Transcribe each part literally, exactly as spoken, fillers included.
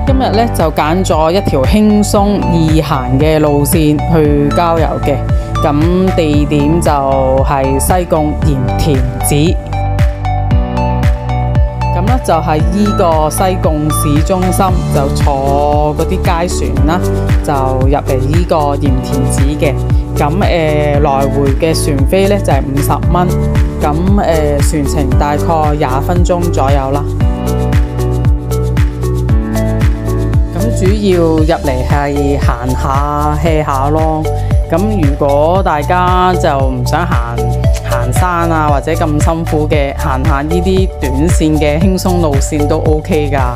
今日咧就揀咗一條輕鬆易行嘅路線去郊遊嘅，咁地點就係西貢鹽田梓。咁咧就係依個西貢市中心，就坐嗰啲街船啦，就入嚟依個鹽田梓嘅。咁誒、呃、來回嘅船飛咧就係五十蚊，咁誒、呃、船程大概廿分鐘左右啦。咁主要入嚟係行下 hea 下咯。咁如果大家就唔想行行山啊，或者咁辛苦嘅，行下呢啲短線嘅輕鬆路線都 OK 㗎。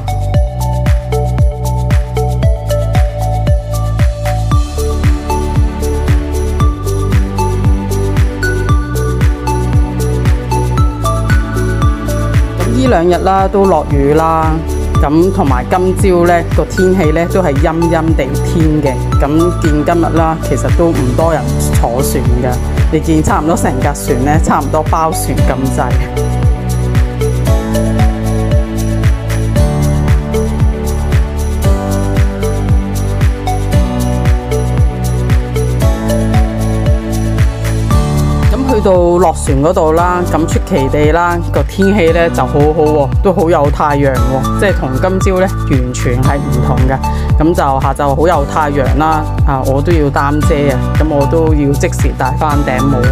呢兩日啦都落雨啦，咁同埋今朝呢個天氣呢都係陰陰地天嘅。咁見今日啦，其實都唔多人坐船㗎。你見差唔多成架船呢，差唔多包船咁滯。去到落船嗰度啦，咁出奇地啦，個天氣咧就好好喎，都好有太陽喎，即係同今朝咧完全係唔同嘅。咁就下晝好有太陽啦，啊我都要擔遮啊，咁我都要即時戴翻頂帽。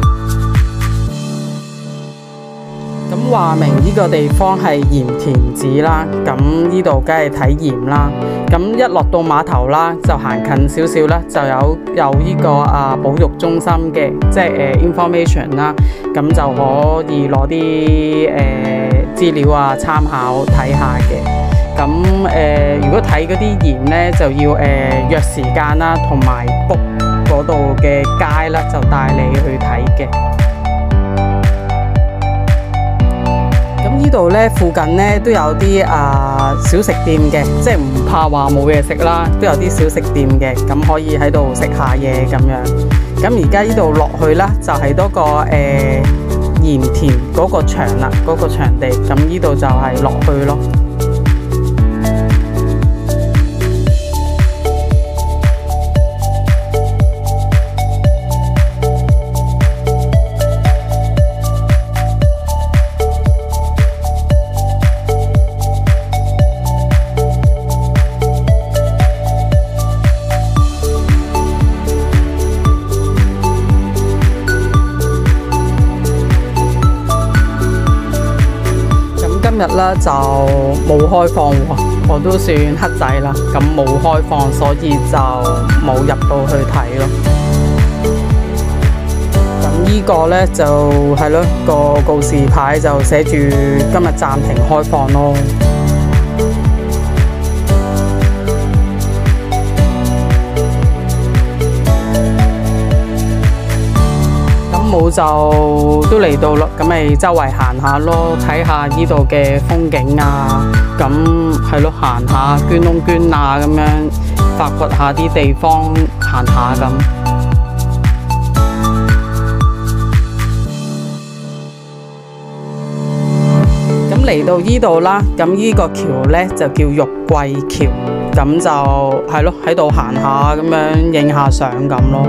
咁話明呢個地方係鹽田梓啦，咁呢度梗係睇鹽啦。咁一落到碼頭啦，就行近少少啦，就有有呢個啊保育中心嘅，即係誒 information 啦，咁就可以攞啲誒資料啊參考睇下嘅。咁誒、呃、如果睇嗰啲鹽咧，就要誒、呃、約時間啦，同埋 book 嗰度嘅街啦，就帶你去睇嘅。咁呢度咧附近咧都有啲啊、呃、小食店嘅，即係唔怕話冇嘢食啦，都有啲小食店嘅，咁可以喺度食下嘢咁樣。咁而家呢度落去啦，就係、是、多個誒鹽田嗰個場啦，嗰、那個場地。咁呢度就係落去咯。今日咧就冇開放喎，我都算黑仔啦，咁冇開放，所以就冇入到去睇咯。咁呢個咧就係咯，個告示牌就寫住今日暫停開放咯。冇就都嚟到咯，咁咪周圍行下咯，睇下呢度嘅風景啊，咁係咯，行下捐窿捐罅咁樣，發掘下啲地方行下咁。咁嚟到呢度啦，咁呢個橋呢就叫玉桂橋，咁就係咯，喺度行下咁樣影下相咁咯。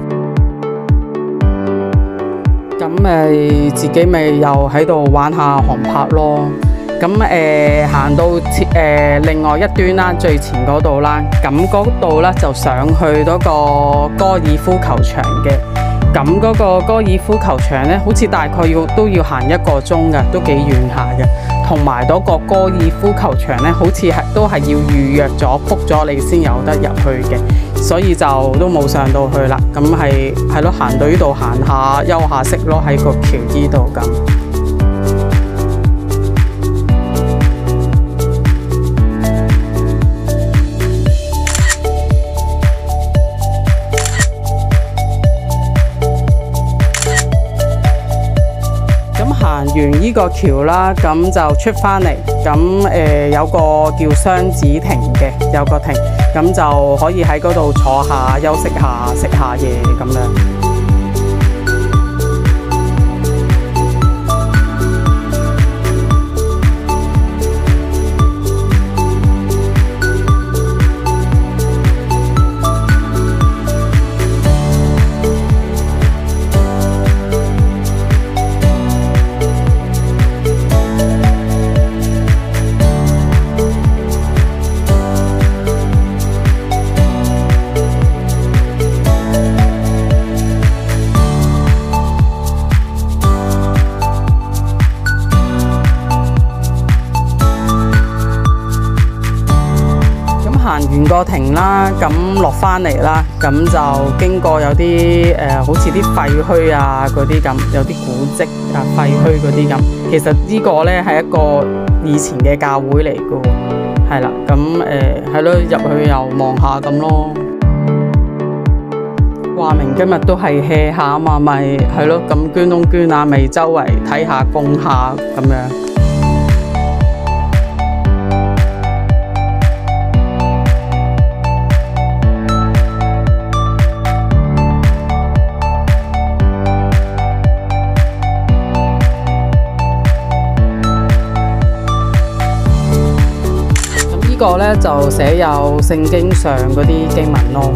咁咪自己咪又喺度玩下航拍咯。咁誒行到誒、呃、另外一端啦，最前嗰度啦，咁嗰度咧就上去嗰個高爾夫球場嘅。咁嗰個高爾夫球場咧，好似大概要都要行一個鐘㗎，都幾遠下嘅。同埋嗰個高爾夫球場咧，好似係都係要預約咗 book 咗你先有得入去嘅。所以就都冇上到去啦，咁係係咯，行到呢度行下休下息咯，喺個橋呢度咁。咁行完呢個橋啦，咁就出返嚟，咁誒、呃、有個叫雙子亭嘅，有個亭。咁就可以喺嗰度坐下、休息下、食下嘢咁樣。 完個亭啦，咁落翻嚟啦，咁就經過有啲誒、呃，好似啲廢墟啊嗰啲咁，有啲古蹟啊廢墟嗰啲咁。其實呢個咧係一個以前嘅教會嚟嘅喎，係啦，咁誒係咯，入去又望下咁咯。話明今日都係 hea 下啊嘛，咪係咯，咁捐窿捐啊，咪周圍睇下供下咁樣。呢個咧就寫有聖經上嗰啲經文咯。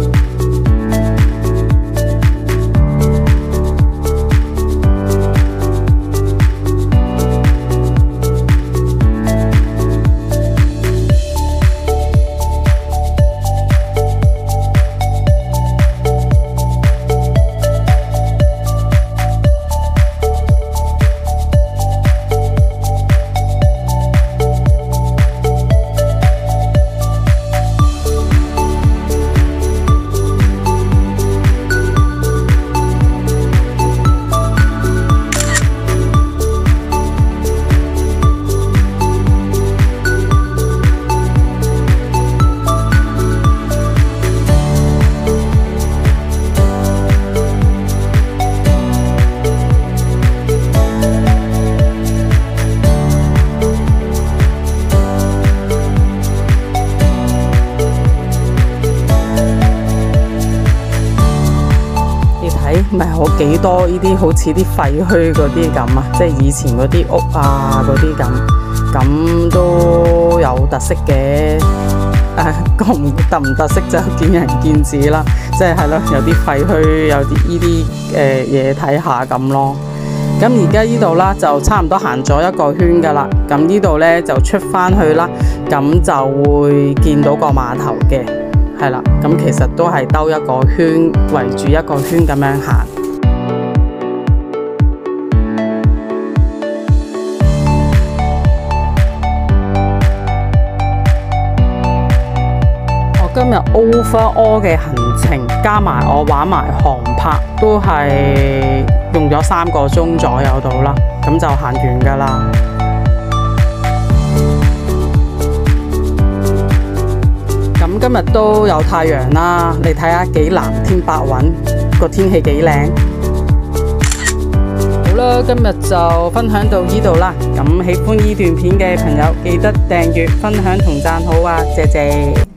咪好幾多呢啲好似啲廢墟嗰啲咁啊，即係以前嗰啲屋啊嗰啲咁，咁都有特色嘅。誒，講唔特唔特色就見仁見智啦。即係係咯，有啲廢墟，有啲呢啲誒嘢睇下咁咯。咁而家呢度啦，就差唔多行咗一個圈噶啦。咁呢度咧就出翻去啦，咁就會見到個碼頭嘅。係啦，咁其實都係兜一個圈，圍住一個圈咁樣行。我今日 overall 嘅行程加埋我玩埋航拍，都係用咗三個鐘左右到啦，咁就行完噶啦。咁今日都有太陽啦，你睇下幾藍天白雲，個天氣幾靚。好啦，今日就分享到呢度啦。咁喜歡呢段片嘅朋友，記得訂閱、分享同讚好啊！謝謝。